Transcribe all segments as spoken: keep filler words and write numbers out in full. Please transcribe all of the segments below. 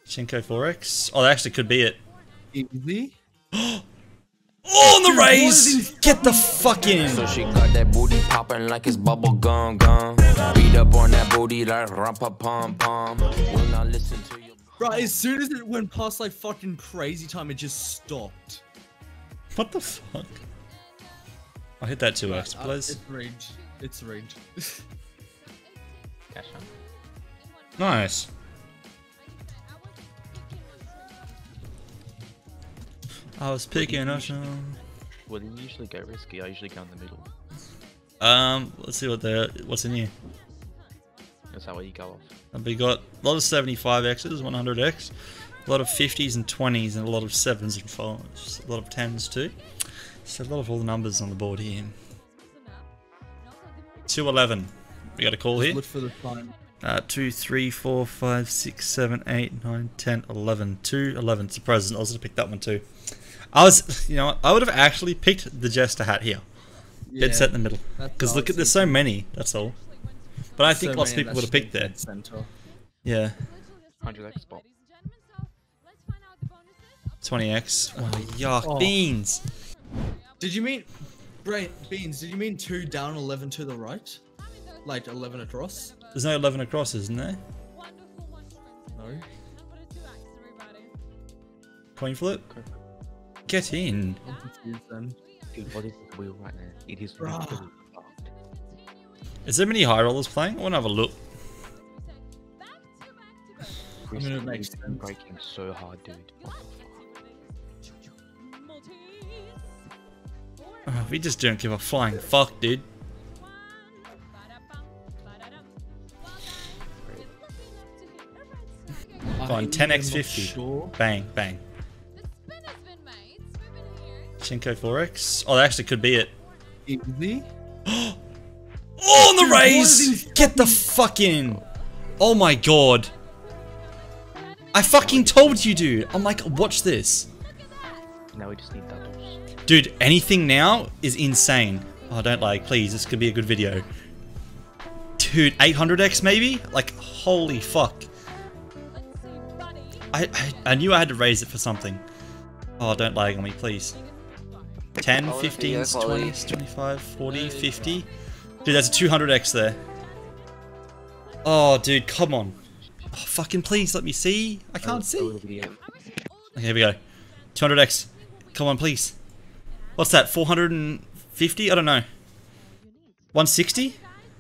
Shinko four X. Oh, that actually could be it. Easy. Oh, on the raise! Get the fuck in! So she got that booty popping like it's bubble gum gum. Beat up on that booty like rumpa pom pom. When I listen to you. Bro, as soon as it went past like fucking crazy time, it just stopped. What the fuck? I'll hit that two X, Uh, please. It's rigged. It's rigged. Cash on. Nice. I was picking up some. Well, you usually go risky. I usually go in the middle. Um, let's see what the what's in here. That's how you go off. And we got a lot of seventy-five X's, one hundred X, a lot of fifties and twenties, and a lot of sevens and fives, a lot of tens too. So a lot of all the numbers on the board here. two eleven. We got a call here. Look for the time. Uh, two, three, four, five, six, seven, eight, nine, ten, eleven. two, eleven. Surprising. I was going to pick that one too. I was, you know what? I would have actually picked the Jester hat here. Yeah, Dead set in the middle. Because look at, there's so many. That's all. But I think so lots of many, people would have that's picked there. dead center. Yeah. one hundred X spot. twenty X. Oh, yuck. Oh. Beans. Did you mean, Brain Beans? Did you mean two down, eleven to the right? Like eleven across? There's no eleven across, isn't there? No. Coin flip? Get in. I'm confused then. Dude, what is this wheel right now? It is Bruh. really fucked. Is there many high rollers playing? I want to have a look. I mean, it This makes is sense. breaking so hard, dude. What the fuck? Oh, we just don't give a flying fuck, dude. Fine, ten X fifty. Sure. Bang, bang. Shinko four X. Oh, that actually could be it. Easy. Oh, on the Dude, what are raise! these Get the fuck in! Oh my god. I fucking told you, dude. I'm like, watch this. Now we just need doubles. Dude, anything now is insane. Oh, don't like, please. This could be a good video. Dude, eight hundred X maybe? Like, holy fuck. I, I, I knew I had to raise it for something. Oh, don't lag on me, please. ten, fifteen, twenty, twenty-five, forty, fifty. Dude, that's a two hundred X there. Oh, dude, come on. Oh, fucking please, let me see. I can't see. Okay, here we go. two hundred X. Come on, please. What's that, four hundred fifty? I don't know. one sixty?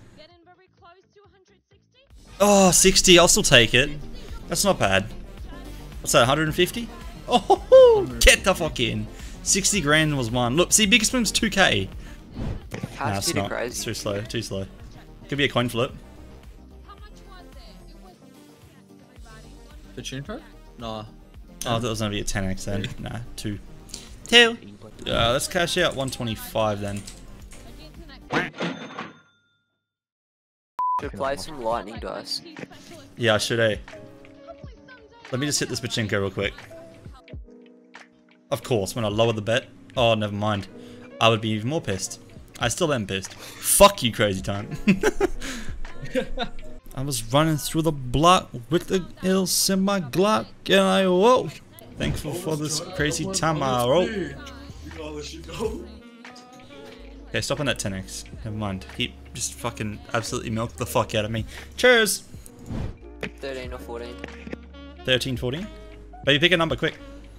Oh, sixty. I'll still take it. That's not bad. What's that, one hundred fifty? Oh, get the fuck in. sixty grand was one. Look, see, biggest wind's two K. Nah, it's not. It's too slow, too slow. Could be a coin flip. Pachinko? Nah. Oh, that was gonna be a ten X then. Nah, two. Two. Uh, let's cash out one twenty-five then. Should play some lightning dice. Yeah, I should, eh? Let me just hit this pachinko real quick. Of course, when I lower the bet. Oh, never mind. I would be even more pissed. I still am pissed. Fuck you, crazy time. I was running through the block with the ills in my Glock, and I whoa. Thankful for this crazy time I roll. Okay, stop on that ten X. Never mind. Keep just fucking absolutely milk the fuck out of me. Cheers! thirteen or fourteen. thirteen, fourteen? Baby, pick a number quick.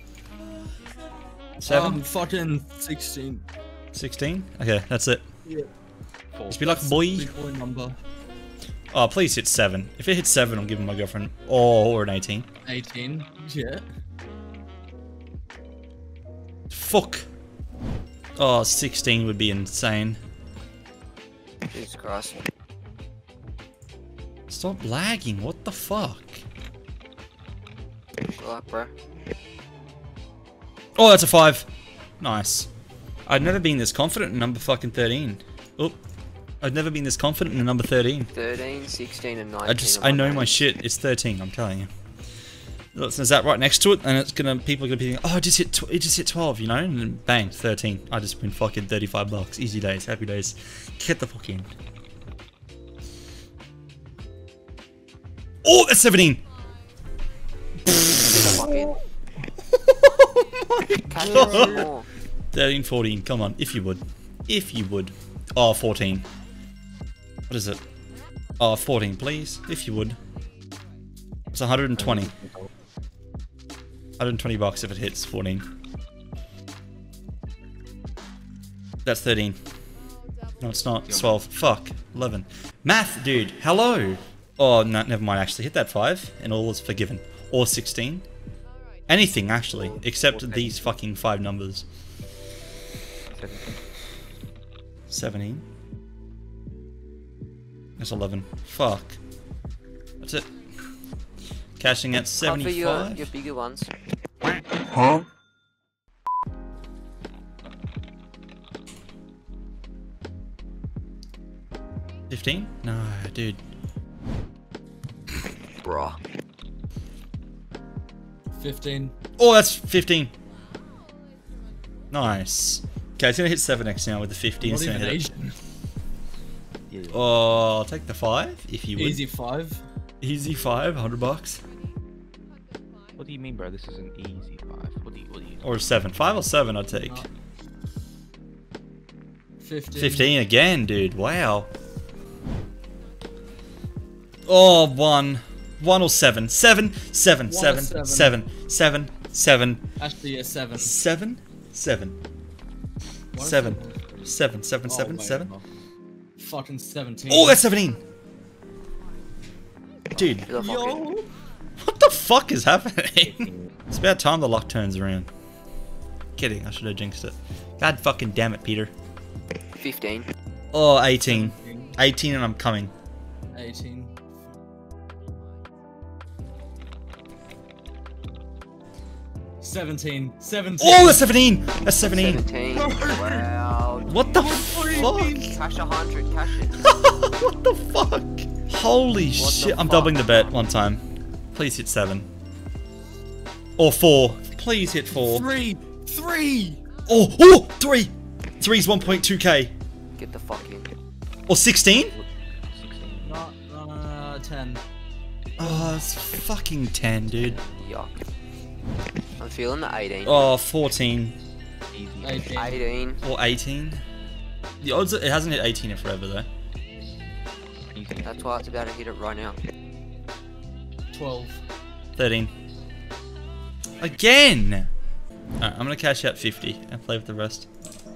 seven? Um, fucking sixteen. sixteen? Okay, that's it. Yeah. Just be like, boy. Big boy number. Oh, please hit seven. If it hits seven, I'll give him my girlfriend. Oh, or an eighteen. eighteen. Yeah. Fuck. Oh, sixteen would be insane. Jesus Christ. Stop lagging. What the fuck? Good luck, bro. Oh, that's a five. Nice. I've never been this confident in number fucking thirteen. Oh. I've never been this confident in number thirteen. thirteen, sixteen, and nineteen. I just, I know my shit. It's thirteen, I'm telling you. Look, there's that right next to it, and it's gonna, people are gonna be thinking, oh, it just hit, tw it just hit twelve, you know? And then bang, thirteen. I just win fucking thirty-five bucks. Easy days, happy days. Get the fuck in. Oh, that's seventeen! fucking. Oh my Cash God. out some more. thirteen, fourteen, come on, if you would. If you would. Oh, fourteen. What is it? Oh, fourteen, please, if you would. It's one hundred twenty. one hundred twenty bucks if it hits fourteen. That's thirteen. No, it's not. It's twelve. Fuck. eleven. Math, dude. Hello. Oh, no, never mind. Actually, hit that five, and all is forgiven. Or sixteen. Anything, actually, except these fucking five numbers. seventeen. seventeen. That's eleven. Fuck. That's it. Cashing at Cover your, seventy-five. your bigger ones. Huh? fifteen? No, dude. Bruh. fifteen. Oh, that's fifteen. Nice. Okay, it's gonna hit seven X now with the fifty. Not It's gonna even hit it. Asian. Yeah, yeah. Oh, I'll take the five if you would. Easy five. Easy five, hundred bucks. What do you mean, bro? This is an easy five. What do you? What do you? Or seven. Five or seven, I'd take. No. fifteen. fifteen again, dude. Wow. Oh, one. One or seven. Seven, seven, One or seven, seven. seven, seven, seven, Actually, yeah, seven. seven, seven, One or seven, seven? seven, seven, Oh, seven, wait, seven. no. Fucking seventeen. Oh, that's seventeen. Dude, You're the fucking. Yo. what the fuck is happening? It's about time the luck turns around. Kidding, I should have jinxed it. God fucking damn it, Peter. fifteen. Oh, eighteen. eighteen and I'm coming. eighteen. seventeen. seventeen. Oh, that's seventeen. That's seventeen. seventeen. Wow. What the fuck? Cash a hundred. Cash it. What the fuck? Holy What shit. the I'm fuck? doubling the bet one time. Please hit seven. Or four. Please hit four. Three. Three. Oh, oh, three. Three's one point two K. Get the fuck in. Or sixteen? sixteen. No, no, no, no, ten. Oh, it's fucking ten, dude. Yuck. I'm feeling the eighteen. Oh, fourteen. Easy. eighteen. eighteen. Or eighteen. The odds, it hasn't hit eighteen in forever, though. Easy. That's why it's about to hit it right now. twelve. thirteen. Again! Alright, I'm gonna cash out fifty and play with the rest.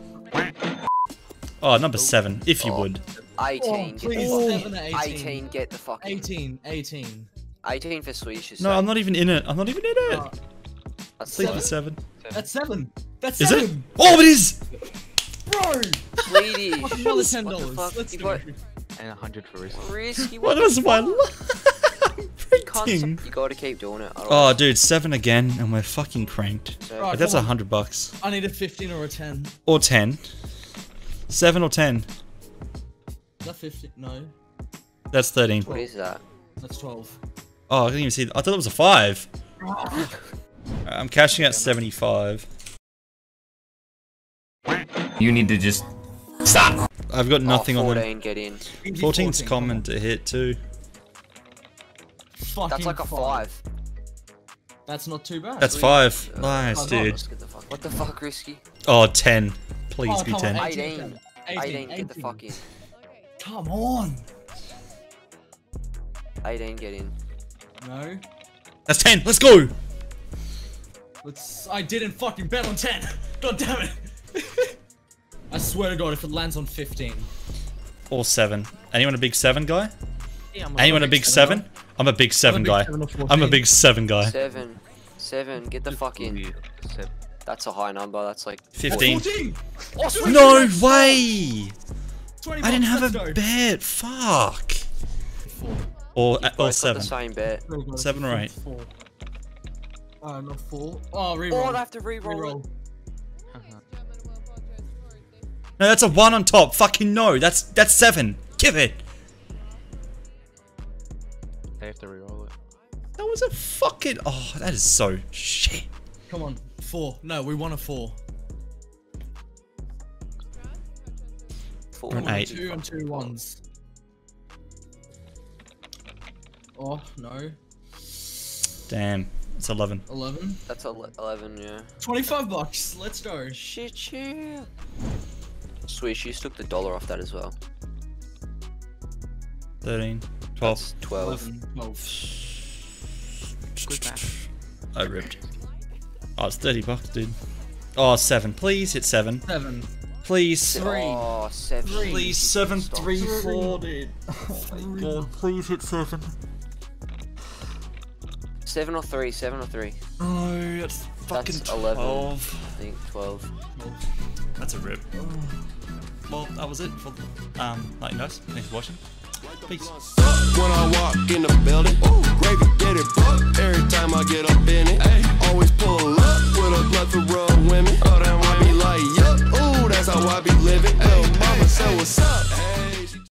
Oh, number seven, if you Oh. would. eighteen. Oh, Get please, the seven to fuck in. eighteen. eighteen. Get the fuck in. eighteen. eighteen. eighteen for Swedish. No, I'm not even in it. I'm not even in it. Uh, That's Please so be seven. that's seven. That's Is seven. it? Oh, it is! Bro. Swedish. Another ten What the dollars. fuck? Let's You go. got And a hundred for risk. risky. What the was my fuck? luck? You Printing. can't- You gotta keep doing it. Oh, otherwise- dude, seven again, and we're fucking cranked. So- Right. But that's come a on. hundred bucks. I need a fifteen or a ten. Or ten. Seven or ten. Is that fifteen? No. That's thirteen. What is that? That's twelve. Oh, I didn't even see. I thought it was a five. I'm cashing out seventy-five. You need to just stop. I've got nothing oh, on them. fourteen, get in. Easy fourteen's fourteen, common come to hit too. on. Fucking That's like a five. That's not too bad. That's Sweet. five. Uh, Nice, five dude. Let's get the fuck. What the fuck, risky? Oh, ten. Please Oh, be come on, ten. eighteen. eighteen. eighteen, get the fuck in. Come on. eighteen, get in. No. That's ten. Let's go. Let's. I didn't fucking bet on ten. God damn it. I swear to God, if it lands on fifteen. Or seven. Anyone a big seven guy? Yeah, I'm Anyone a big big seven seven? I'm a big seven big guy. seven or I'm a fourteen. big seven guy. Seven. Seven, get the fuck in. Ooh, seven. That's a high number. That's like Fifteen. fourteen. Oh, sweet. No way! twenty I didn't bucks, have let's a go. bet. Fuck. Four. Or You both or got seven. the same bet. Oh, God, Seven or eight? Four. Uh, not four. Oh, Oh, reroll. I have to re-roll. reroll. Uh-huh. No, that's a one on top. Fucking no. That's that's seven. Give it. They have to reroll it. That was a fucking. Oh, that is so shit. Come on. Four. No, we want a four. Four. Or an eight. Two and two ones. Oh, no. Damn. It's eleven. eleven. That's ele eleven, yeah. twenty-five bucks. Let's go. Shit, yeah. Sweet, she just took the dollar off that as well. thirteen. twelve. That's twelve. eleven, twelve. Good math. I ripped. Oh, it's thirty bucks, dude. Oh, seven. Please hit seven. seven. Please. Three. Oh, seven. Three. Please, seven, Stop. three, four, dude. Oh my god, please hit seven. Seven or three, seven or three. No, it's fucking That's eleven. twelve. I think twelve. That's a rip. Well, that was it for um, like guys. Thanks for watching. Peace. When I walk in the building, ooh, gravy get it booked. Every time I get up in it, ay, always pull up with a plethora of women. Oh, damn, I be like, yup, ooh, that's how I be living. Hey, mama said, what's up? Hey.